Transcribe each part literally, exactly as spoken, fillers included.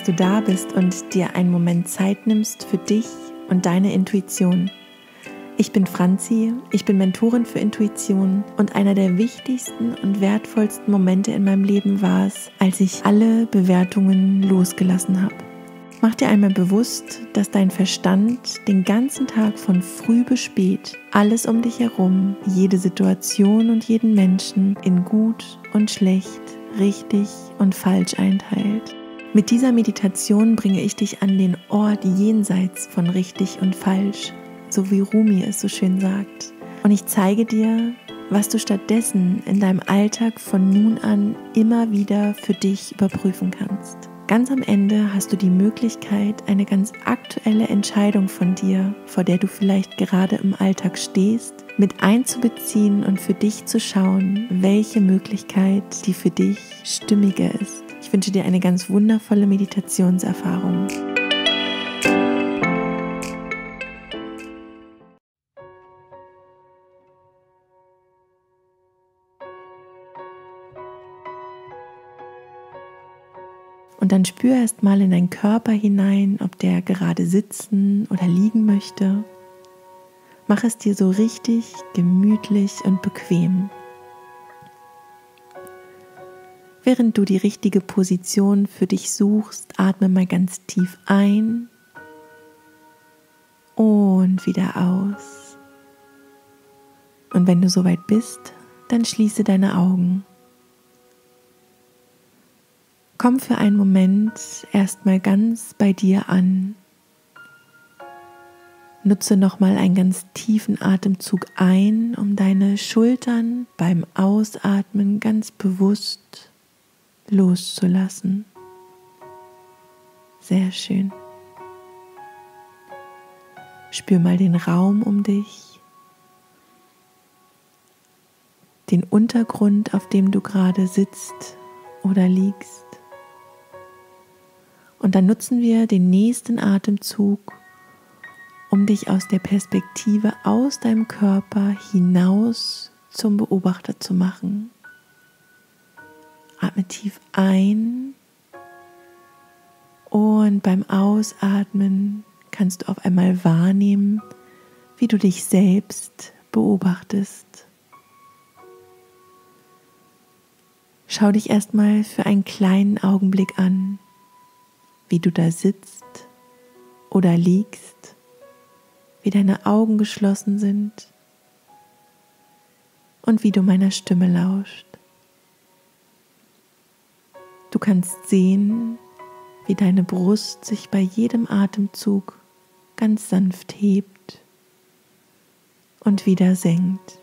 dass du da bist und dir einen Moment Zeit nimmst für dich und deine Intuition. Ich bin Franzi, ich bin Mentorin für Intuition und einer der wichtigsten und wertvollsten Momente in meinem Leben war es, als ich alle Bewertungen losgelassen habe. Mach dir einmal bewusst, dass dein Verstand den ganzen Tag von früh bis spät alles um dich herum, jede Situation und jeden Menschen in gut und schlecht, richtig und falsch einteilt. Mit dieser Meditation bringe ich dich an den Ort jenseits von richtig und falsch, so wie Rumi es so schön sagt. Und ich zeige dir, was du stattdessen in deinem Alltag von nun an immer wieder für dich überprüfen kannst. Ganz am Ende hast du die Möglichkeit, eine ganz aktuelle Entscheidung von dir, vor der du vielleicht gerade im Alltag stehst, mit einzubeziehen und für dich zu schauen, welche Möglichkeit die für dich stimmiger ist. Ich wünsche dir eine ganz wundervolle Meditationserfahrung. Und dann spür erst mal in deinen Körper hinein, ob der gerade sitzen oder liegen möchte. Mach es dir so richtig gemütlich und bequem. Während du die richtige Position für dich suchst, atme mal ganz tief ein und wieder aus. Und wenn du soweit bist, dann schließe deine Augen. Komm für einen Moment erstmal ganz bei dir an. Nutze nochmal einen ganz tiefen Atemzug ein, um deine Schultern beim Ausatmen ganz bewusst loszulassen. Sehr schön. Spür mal den Raum um dich, den Untergrund, auf dem du gerade sitzt oder liegst. Und dann nutzen wir den nächsten Atemzug, um dich aus der Perspektive aus deinem Körper hinaus zum Beobachter zu machen. Atme tief ein und beim Ausatmen kannst du auf einmal wahrnehmen, wie du dich selbst beobachtest. Schau dich erstmal für einen kleinen Augenblick an, wie du da sitzt oder liegst, wie deine Augen geschlossen sind und wie du meiner Stimme lauscht. Du kannst sehen, wie deine Brust sich bei jedem Atemzug ganz sanft hebt und wieder senkt.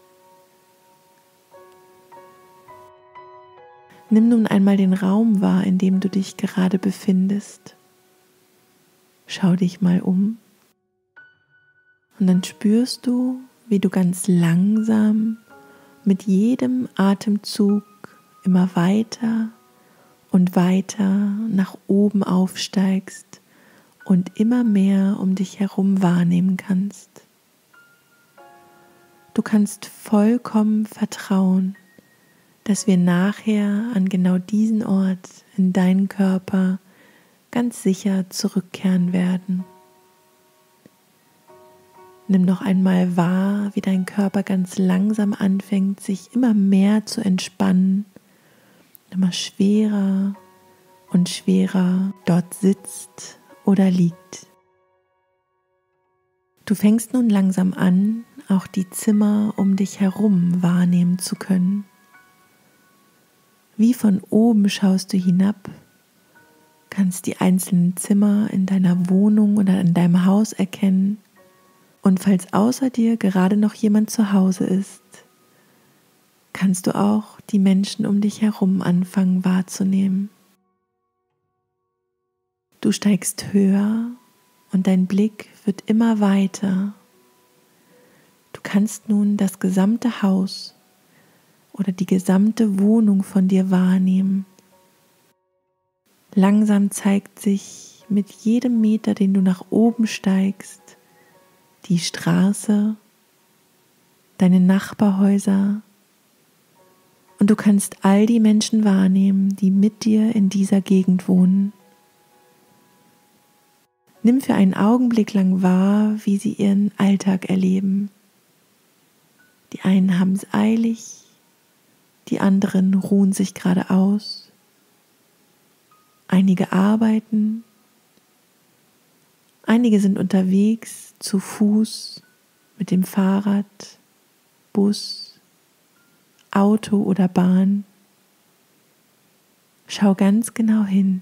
Nimm nun einmal den Raum wahr, in dem du dich gerade befindest. Schau dich mal um und dann spürst du, wie du ganz langsam mit jedem Atemzug immer weiter und weiter nach oben aufsteigst und immer mehr um dich herum wahrnehmen kannst. Du kannst vollkommen vertrauen, dass wir nachher an genau diesen Ort in deinen Körper ganz sicher zurückkehren werden. Nimm noch einmal wahr, wie dein Körper ganz langsam anfängt, sich immer mehr zu entspannen, immer schwerer und schwerer dort sitzt oder liegt. Du fängst nun langsam an, auch die Zimmer um dich herum wahrnehmen zu können. Wie von oben schaust du hinab, kannst die einzelnen Zimmer in deiner Wohnung oder in deinem Haus erkennen und falls außer dir gerade noch jemand zu Hause ist, kannst du auch die Menschen um dich herum anfangen wahrzunehmen. Du steigst höher und dein Blick wird immer weiter. Du kannst nun das gesamte Haus oder die gesamte Wohnung von dir wahrnehmen. Langsam zeigt sich mit jedem Meter, den du nach oben steigst, die Straße, deine Nachbarhäuser und du kannst all die Menschen wahrnehmen, die mit dir in dieser Gegend wohnen. Nimm für einen Augenblick lang wahr, wie sie ihren Alltag erleben. Die einen haben es eilig, die anderen ruhen sich gerade aus. Einige arbeiten, einige sind unterwegs, zu Fuß, mit dem Fahrrad, Bus, Auto oder Bahn. Schau ganz genau hin.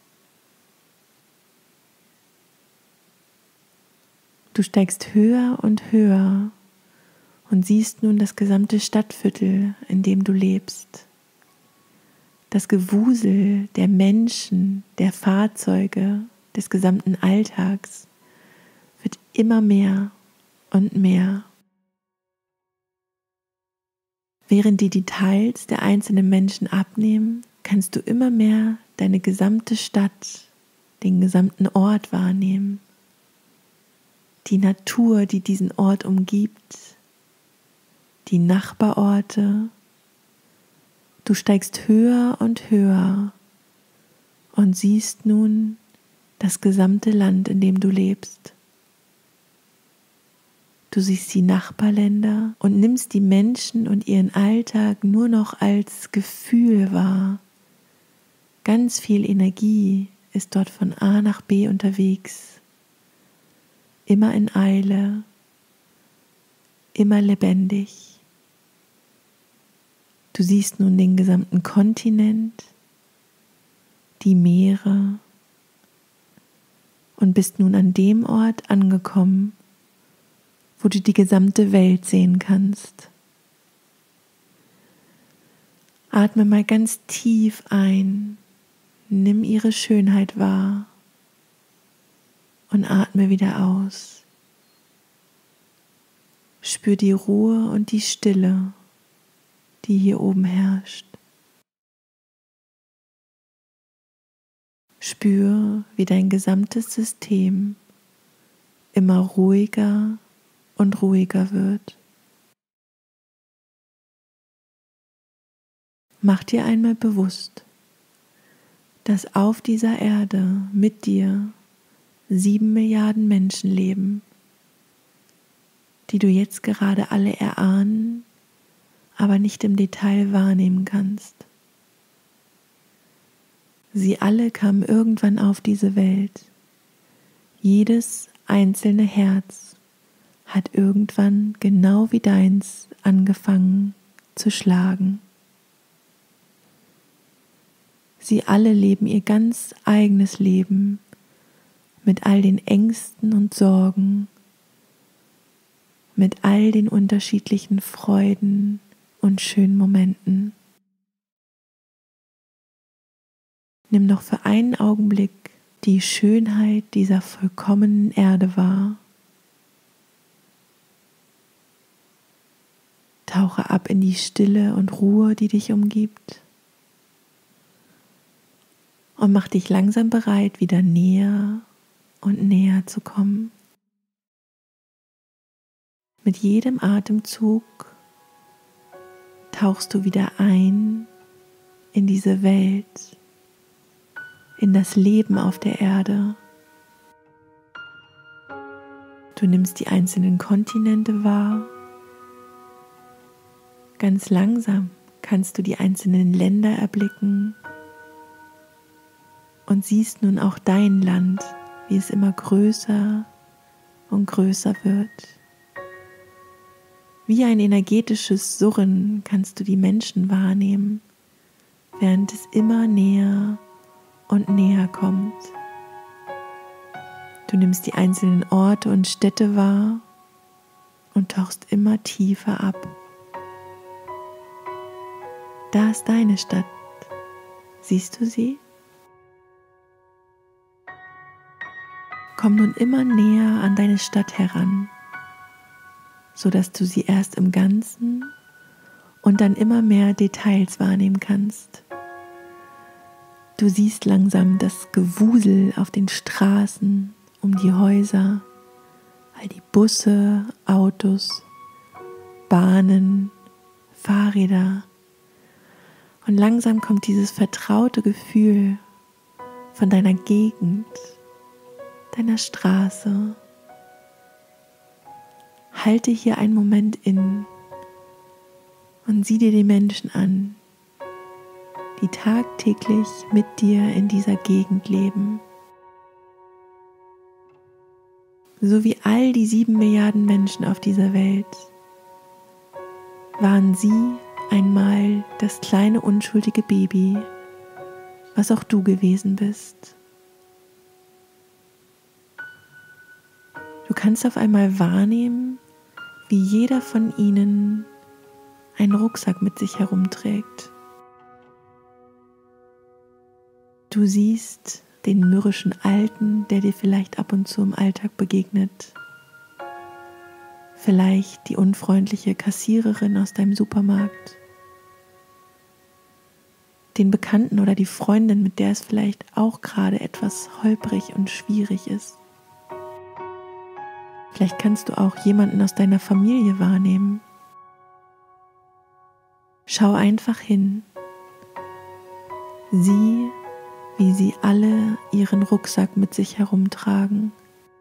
Du steigst höher und höher und siehst nun das gesamte Stadtviertel, in dem du lebst. Das Gewusel der Menschen, der Fahrzeuge, des gesamten Alltags wird immer mehr und mehr. Während die Details der einzelnen Menschen abnehmen, kannst du immer mehr deine gesamte Stadt, den gesamten Ort wahrnehmen. Die Natur, die diesen Ort umgibt, die Nachbarorte. Du steigst höher und höher und siehst nun das gesamte Land, in dem du lebst. Du siehst die Nachbarländer und nimmst die Menschen und ihren Alltag nur noch als Gefühl wahr. Ganz viel Energie ist dort von A nach B unterwegs. Immer in Eile, immer lebendig. Du siehst nun den gesamten Kontinent, die Meere und bist nun an dem Ort angekommen, wo du die gesamte Welt sehen kannst. Atme mal ganz tief ein, nimm ihre Schönheit wahr und atme wieder aus. Spür die Ruhe und die Stille, die hier oben herrscht. Spür, wie dein gesamtes System immer ruhiger und ruhiger wird. Mach dir einmal bewusst, dass auf dieser Erde mit dir sieben Milliarden Menschen leben, die du jetzt gerade alle erahnen, aber nicht im Detail wahrnehmen kannst. Sie alle kamen irgendwann auf diese Welt. Jedes einzelne Herz hat irgendwann genau wie deins angefangen zu schlagen. Sie alle leben ihr ganz eigenes Leben mit all den Ängsten und Sorgen, mit all den unterschiedlichen Freuden und schönen Momenten. Nimm noch für einen Augenblick die Schönheit dieser vollkommenen Erde wahr. Tauche ab in die Stille und Ruhe, die dich umgibt. Und mach dich langsam bereit, wieder näher und näher zu kommen. Mit jedem Atemzug tauchst du wieder ein in diese Welt, in das Leben auf der Erde. Du nimmst die einzelnen Kontinente wahr. Ganz langsam kannst du die einzelnen Länder erblicken und siehst nun auch dein Land, wie es immer größer und größer wird. Wie ein energetisches Surren kannst du die Menschen wahrnehmen, während es immer näher und näher kommt. Du nimmst die einzelnen Orte und Städte wahr und tauchst immer tiefer ab. Da ist deine Stadt. Siehst du sie? Komm nun immer näher an deine Stadt heran, sodass du sie erst im Ganzen und dann immer mehr Details wahrnehmen kannst. Du siehst langsam das Gewusel auf den Straßen, um die Häuser, all die Busse, Autos, Bahnen, Fahrräder. Und langsam kommt dieses vertraute Gefühl von deiner Gegend, deiner Straße. Halte hier einen Moment inne und sieh dir die Menschen an, die tagtäglich mit dir in dieser Gegend leben. So wie all die sieben Milliarden Menschen auf dieser Welt waren sie einmal das kleine unschuldige Baby, was auch du gewesen bist. Du kannst auf einmal wahrnehmen, wie jeder von ihnen einen Rucksack mit sich herumträgt. Du siehst den mürrischen Alten, der dir vielleicht ab und zu im Alltag begegnet. Vielleicht die unfreundliche Kassiererin aus deinem Supermarkt. Den Bekannten oder die Freundin, mit der es vielleicht auch gerade etwas holprig und schwierig ist. Vielleicht kannst du auch jemanden aus deiner Familie wahrnehmen. Schau einfach hin. Sieh, wie sie alle ihren Rucksack mit sich herumtragen.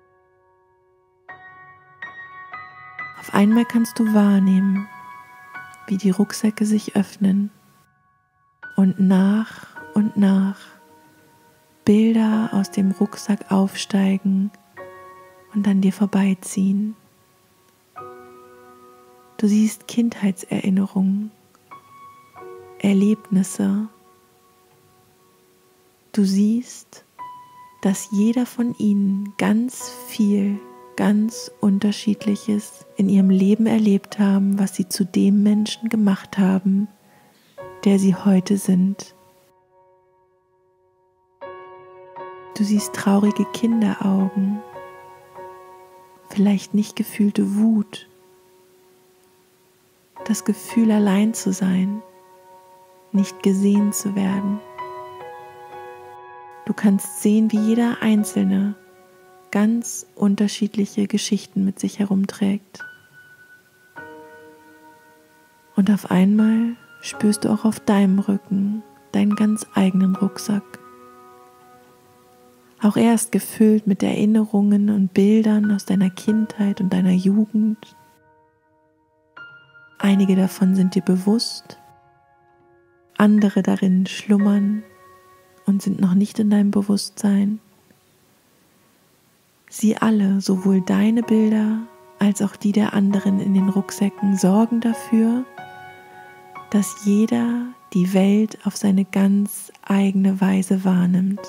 Auf einmal kannst du wahrnehmen, wie die Rucksäcke sich öffnen und nach und nach Bilder aus dem Rucksack aufsteigen und an dir vorbeiziehen. Du siehst Kindheitserinnerungen, Erlebnisse. Du siehst, dass jeder von ihnen ganz viel, ganz Unterschiedliches in ihrem Leben erlebt haben, was sie zu dem Menschen gemacht haben, der sie heute sind. Du siehst traurige Kinderaugen, vielleicht nicht gefühlte Wut, das Gefühl, allein zu sein, nicht gesehen zu werden. Du kannst sehen, wie jeder Einzelne ganz unterschiedliche Geschichten mit sich herumträgt. Und auf einmal spürst du auch auf deinem Rücken deinen ganz eigenen Rucksack. Auch er ist gefüllt mit Erinnerungen und Bildern aus deiner Kindheit und deiner Jugend. Einige davon sind dir bewusst, andere darin schlummern und sind noch nicht in deinem Bewusstsein. Sie alle, sowohl deine Bilder als auch die der anderen in den Rucksäcken, sorgen dafür, dass jeder die Welt auf seine ganz eigene Weise wahrnimmt.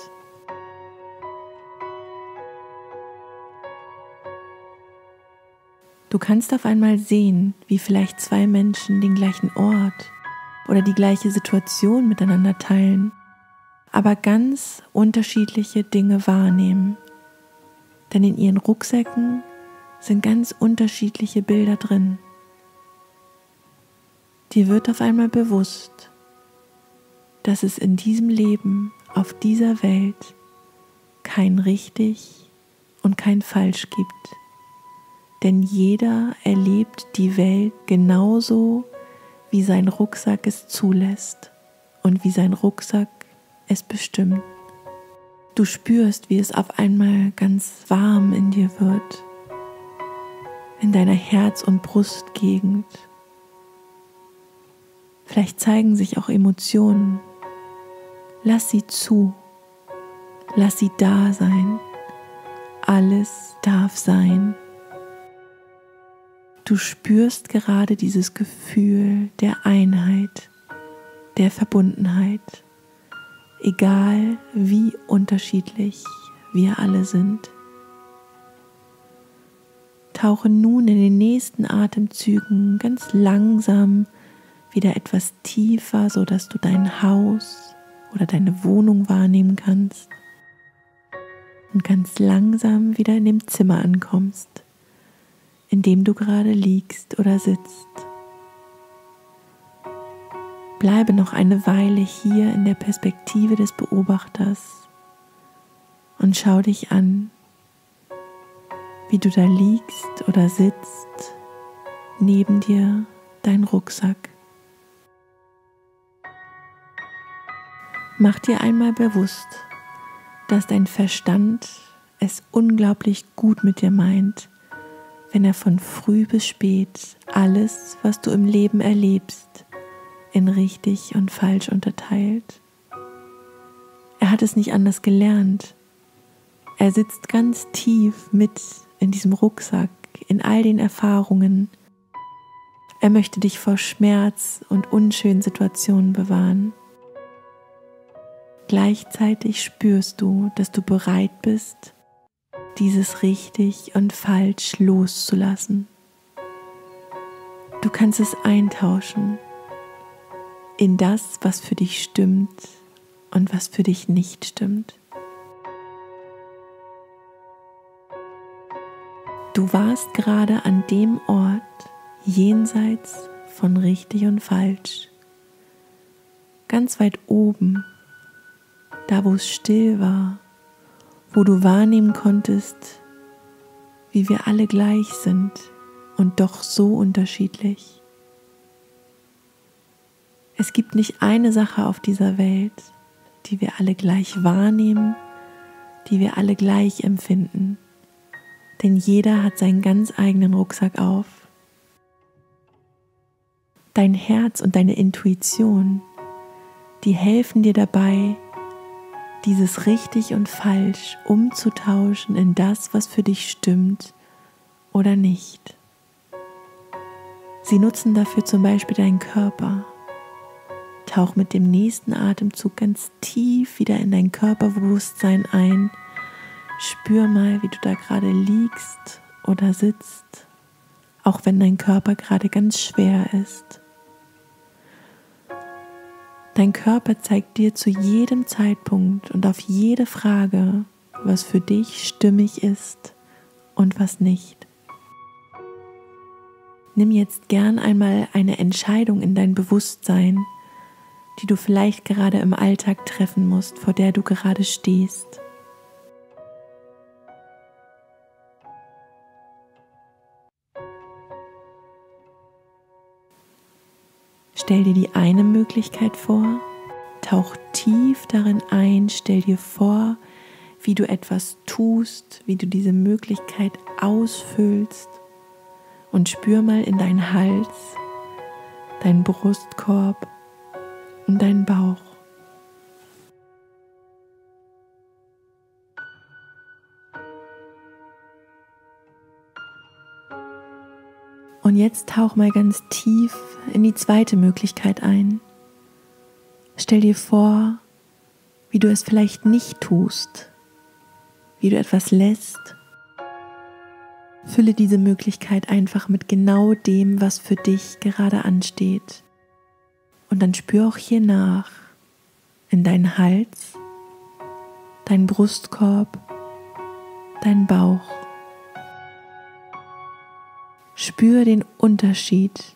Du kannst auf einmal sehen, wie vielleicht zwei Menschen den gleichen Ort oder die gleiche Situation miteinander teilen, aber ganz unterschiedliche Dinge wahrnehmen. Denn in ihren Rucksäcken sind ganz unterschiedliche Bilder drin. Dir wird auf einmal bewusst, dass es in diesem Leben, auf dieser Welt, kein richtig und kein falsch gibt. Denn jeder erlebt die Welt genauso, wie sein Rucksack es zulässt und wie sein Rucksack es bestimmt. Du spürst, wie es auf einmal ganz warm in dir wird, in deiner Herz- und Brustgegend. Vielleicht zeigen sich auch Emotionen. Lass sie zu, lass sie da sein. Alles darf sein. Du spürst gerade dieses Gefühl der Einheit, der Verbundenheit, egal wie unterschiedlich wir alle sind. Tauche nun in den nächsten Atemzügen ganz langsam wieder etwas tiefer, sodass du dein Haus oder deine Wohnung wahrnehmen kannst und ganz langsam wieder in dem Zimmer ankommst, in dem du gerade liegst oder sitzt. Bleibe noch eine Weile hier in der Perspektive des Beobachters und schau dich an, wie du da liegst oder sitzt, neben dir dein Rucksack. Mach dir einmal bewusst, dass dein Verstand es unglaublich gut mit dir meint, wenn er von früh bis spät alles, was du im Leben erlebst, in richtig und falsch unterteilt. Er hat es nicht anders gelernt. Er sitzt ganz tief mit in diesem Rucksack, in all den Erfahrungen. Er möchte dich vor Schmerz und unschönen Situationen bewahren. Gleichzeitig spürst du, dass du bereit bist, dieses richtig und falsch loszulassen. Du kannst es eintauschen in das, was für dich stimmt und was für dich nicht stimmt. Du warst gerade an dem Ort jenseits von richtig und falsch, ganz weit oben, da wo es still war, wo du wahrnehmen konntest, wie wir alle gleich sind und doch so unterschiedlich. Es gibt nicht eine Sache auf dieser Welt, die wir alle gleich wahrnehmen, die wir alle gleich empfinden, denn jeder hat seinen ganz eigenen Rucksack auf. Dein Herz und deine Intuition, die helfen dir dabei, dieses richtig und falsch umzutauschen in das, was für dich stimmt oder nicht. Sie nutzen dafür zum Beispiel deinen Körper. Tauch mit dem nächsten Atemzug ganz tief wieder in dein Körperbewusstsein ein. Spür mal, wie du da gerade liegst oder sitzt, auch wenn dein Körper gerade ganz schwer ist. Dein Körper zeigt dir zu jedem Zeitpunkt und auf jede Frage, was für dich stimmig ist und was nicht. Nimm jetzt gern einmal eine Entscheidung in dein Bewusstsein, die du vielleicht gerade im Alltag treffen musst, vor der du gerade stehst. Stell dir die eine Möglichkeit vor, tauch tief darin ein, stell dir vor, wie du etwas tust, wie du diese Möglichkeit ausfüllst und spür mal in deinen Hals, deinen Brustkorb und deinen Bauch. Und jetzt tauch mal ganz tief in die zweite Möglichkeit ein. Stell dir vor, wie du es vielleicht nicht tust, wie du etwas lässt. Fülle diese Möglichkeit einfach mit genau dem, was für dich gerade ansteht. Und dann spür auch hier nach in deinen Hals, deinen Brustkorb, deinen Bauch. Spür den Unterschied.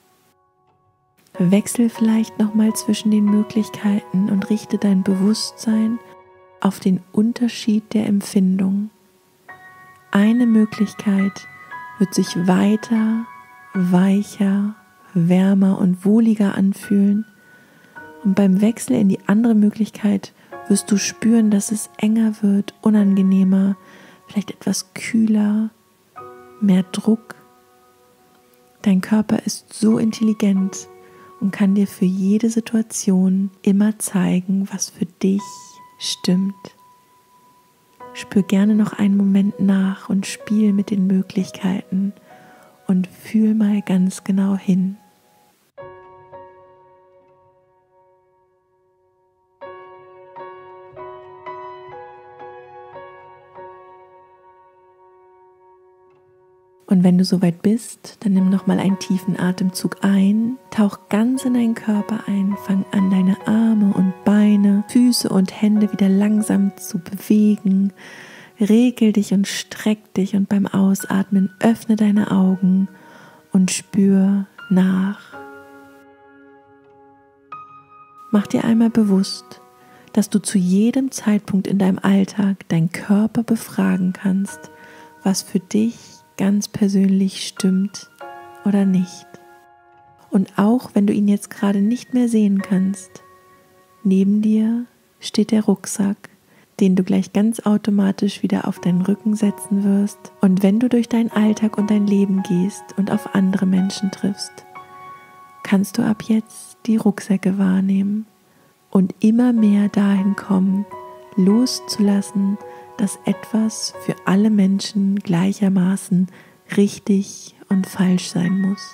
Wechsel vielleicht nochmal zwischen den Möglichkeiten und richte dein Bewusstsein auf den Unterschied der Empfindung. Eine Möglichkeit wird sich weiter, weicher, wärmer und wohliger anfühlen. Und beim Wechsel in die andere Möglichkeit wirst du spüren, dass es enger wird, unangenehmer, vielleicht etwas kühler, mehr Druck. Dein Körper ist so intelligent und kann dir für jede Situation immer zeigen, was für dich stimmt. Spür gerne noch einen Moment nach und spiel mit den Möglichkeiten und fühl mal ganz genau hin. Und wenn du soweit bist, dann nimm nochmal einen tiefen Atemzug ein, tauch ganz in deinen Körper ein, fang an, deine Arme und Beine, Füße und Hände wieder langsam zu bewegen. Regel dich und streck dich und beim Ausatmen öffne deine Augen und spür nach. Mach dir einmal bewusst, dass du zu jedem Zeitpunkt in deinem Alltag deinen Körper befragen kannst, was für dich ganz persönlich stimmt oder nicht. Und auch wenn du ihn jetzt gerade nicht mehr sehen kannst, neben dir steht der Rucksack, den du gleich ganz automatisch wieder auf deinen Rücken setzen wirst. Und wenn du durch deinen Alltag und dein Leben gehst und auf andere Menschen triffst, kannst du ab jetzt die Rucksäcke wahrnehmen und immer mehr dahin kommen, loszulassen, dass etwas für alle Menschen gleichermaßen richtig und falsch sein muss.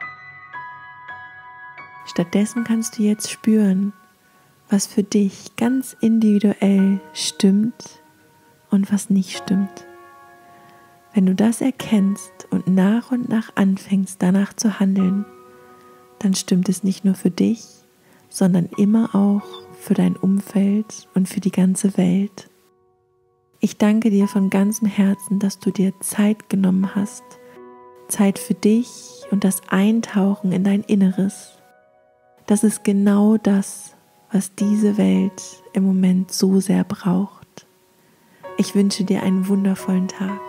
Stattdessen kannst du jetzt spüren, was für dich ganz individuell stimmt und was nicht stimmt. Wenn du das erkennst und nach und nach anfängst, danach zu handeln, dann stimmt es nicht nur für dich, sondern immer auch für dein Umfeld und für die ganze Welt. Ich danke dir von ganzem Herzen, dass du dir Zeit genommen hast, Zeit für dich und das Eintauchen in dein Inneres. Das ist genau das, was diese Welt im Moment so sehr braucht. Ich wünsche dir einen wundervollen Tag.